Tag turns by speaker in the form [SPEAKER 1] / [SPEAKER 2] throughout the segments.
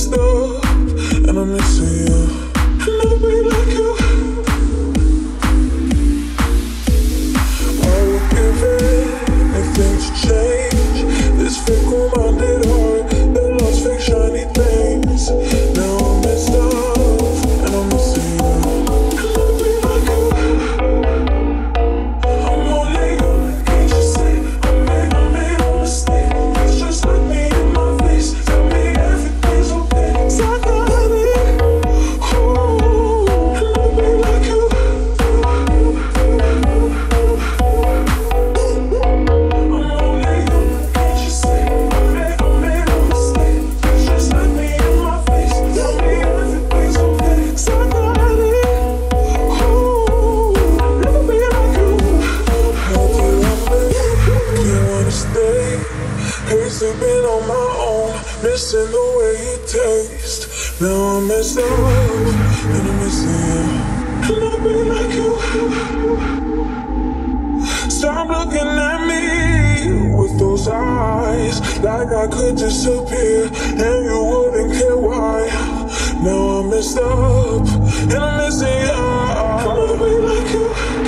[SPEAKER 1] messed up, and I'm missing you. I'll never be like you. I would give anything to change this fickle-minded heart that loves fake shiny things. Now I'm messed up, and I'm missing you. I'll never be like you. I'm only you. Can't you see? I made a mistake. Please just look me in my face. Tell me everything's okay. 'Cause I got it. Ooh, I'll never be like you. Sleeping on my own, missing the way you taste. Now I'm messed up, and I'm missing you. I'll never be like you. Stop looking at me with those eyes, like I could disappear, and you wouldn't care why. Now I'm messed up, and I'm missing you. I'll never be like you.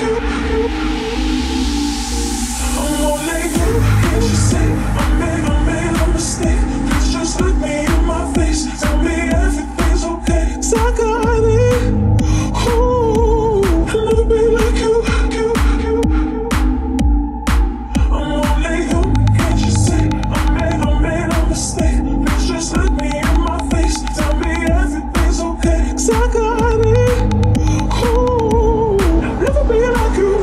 [SPEAKER 1] I'm only you, can't you see? I made a mistake. Please just look me in my face. Tell me everything's okay. 'Cause I got it. Ooh, I'll never be like you. I'm only you, can't you see? I made a mistake. Please just look me in my face. Tell me everything's okay. 'Cause I got it. Ooh, I'll never be like you.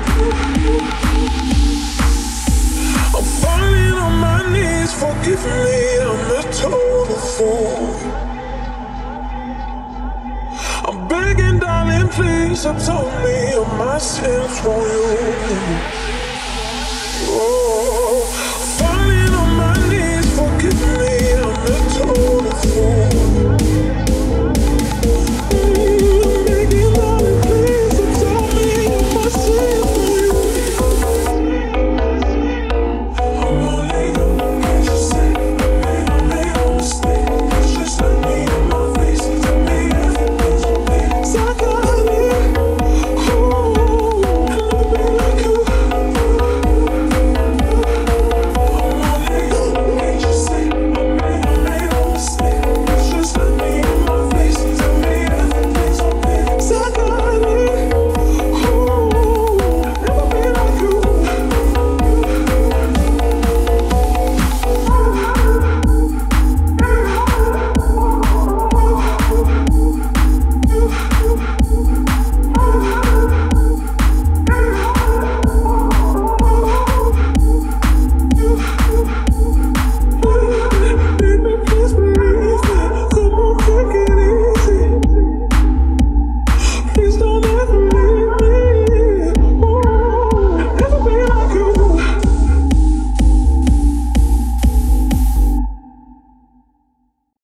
[SPEAKER 1] I'm falling on my knees, forgive me, I'm a total fool. I'm begging, darling, please atone me of my sins for you. Oh.